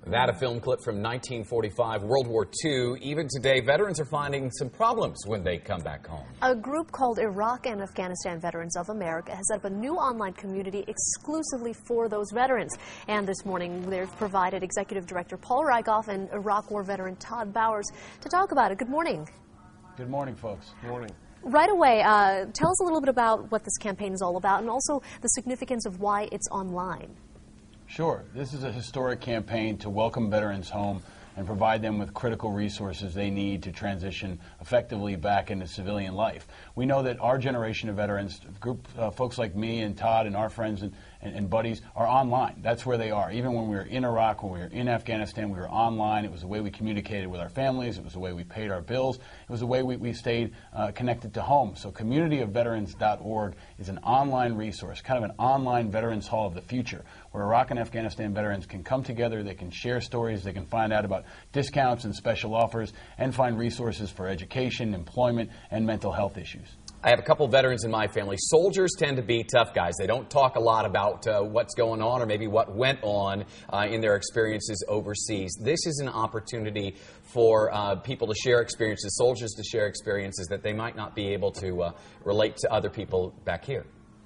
That a film clip from 1945, World War II. Even today, veterans are finding some problems when they come back home. A group called Iraq and Afghanistan Veterans of America has set up a new online community exclusively for those veterans. And this morning, they've provided Executive Director Paul Rykoff and Iraq War veteran Todd Bowers to talk about it. Good morning. Good morning, folks. Good morning. Right away, tell us a little bit about what this campaign is all about and also the significance of why it's online. Sure. This is a historic campaign to welcome veterans home and provide them with critical resources they need to transition effectively back into civilian life. We know that our generation of veterans, folks like me and Todd and our friends and buddies, are online. That's where they are. Even when we were in Iraq, when we were in Afghanistan, we were online. It was the way we communicated with our families. It was the way we paid our bills. It was the way we stayed connected to home. So communityofveterans.org is an online resource, kind of an online Veterans Hall of the future, where Iraq and Afghanistan veterans can come together, they can share stories, they can find out about discounts and special offers, and find resources for education, employment, and mental health issues. I have a couple veterans in my family. Soldiers tend to be tough guys. They don't talk a lot about what's going on or maybe what went on in their experiences overseas. This is an opportunity for people to share experiences, soldiers to share experiences that they might not be able to relate to other people back here.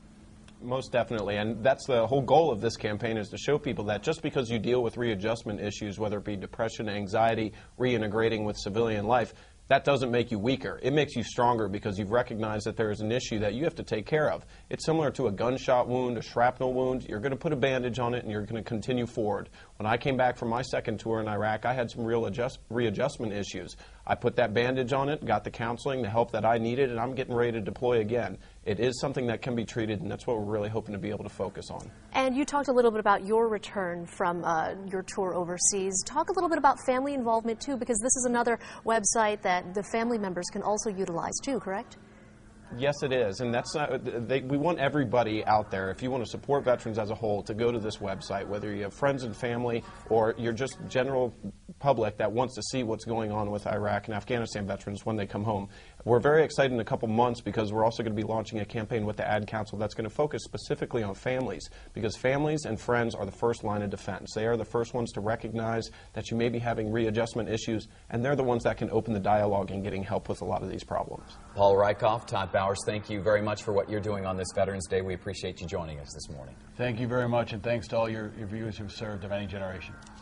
Most definitely, and that's the whole goal of this campaign, is to show people that just because you deal with readjustment issues, whether it be depression, anxiety, reintegrating with civilian life, that doesn't make you weaker. It makes you stronger because you've recognized that there is an issue that you have to take care of. It's similar to a gunshot wound, a shrapnel wound. You're going to put a bandage on it and you're going to continue forward. When I came back from my second tour in Iraq, I had some real readjustment issues. I put that bandage on it, got the counseling, the help that I needed, and I'm getting ready to deploy again. It is something that can be treated, and that's what we're really hoping to be able to focus on. And you talked a little bit about your return from your tour overseas. Talk a little bit about family involvement, too, because this is another website that the family members can also utilize, too, correct? Yes, it is, and that's we want everybody out there, if you want to support veterans as a whole, to go to this website, whether you have friends and family or you're just general public that wants to see what's going on with Iraq and Afghanistan veterans when they come home. We're very excited in a couple months because we're also going to be launching a campaign with the Ad Council that's going to focus specifically on families, because families and friends are the first line of defense. They are the first ones to recognize that you may be having readjustment issues, and they're the ones that can open the dialogue and getting help with a lot of these problems. Paul Rykoff, Todd Bowers, thank you very much for what you're doing on this Veterans Day. We appreciate you joining us this morning. Thank you very much, and thanks to all your viewers who've served of any generation.